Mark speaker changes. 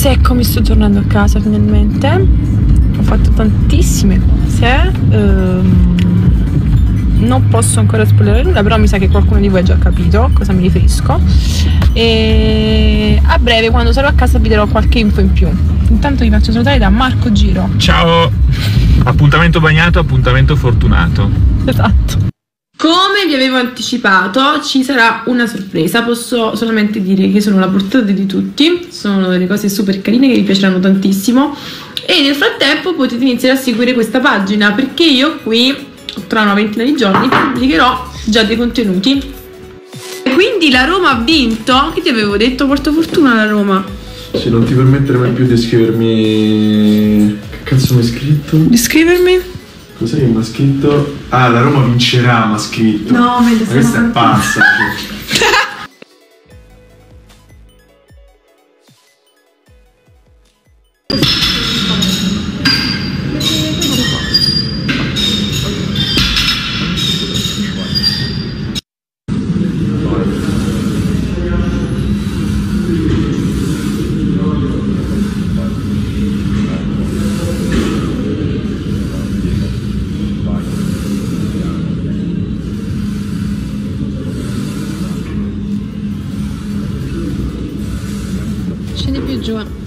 Speaker 1: ragazze, ecco, mi sto tornando a casa finalmente. Ho fatto tantissime cose, non posso ancora spoilerare nulla, però mi sa che qualcuno di voi ha già capito a cosa mi riferisco. E a breve, quando sarò a casa, vi darò qualche info in più. Intanto vi faccio salutare da Marco Giro.
Speaker 2: Ciao! Appuntamento bagnato, appuntamento fortunato.
Speaker 1: Esatto. Come vi avevo anticipato, ci sarà una sorpresa. Posso solamente dire che sono alla portata di tutti. Sono delle cose super carine che vi piaceranno tantissimo. E nel frattempo potete iniziare a seguire questa pagina, perché io qui, tra una ventina di giorni, pubblicherò già dei contenuti. Quindi la Roma ha vinto. Che ti avevo detto? Porta fortuna la Roma.
Speaker 3: Se non ti permettere mai più di scrivermi... Che cazzo mi hai scritto?
Speaker 1: Di scrivermi?
Speaker 3: Cos'è che mi ha scritto? Ah, la Roma vincerà, mi ha scritto.
Speaker 1: No,
Speaker 3: ma questa è pazza.
Speaker 1: Scendi più giù.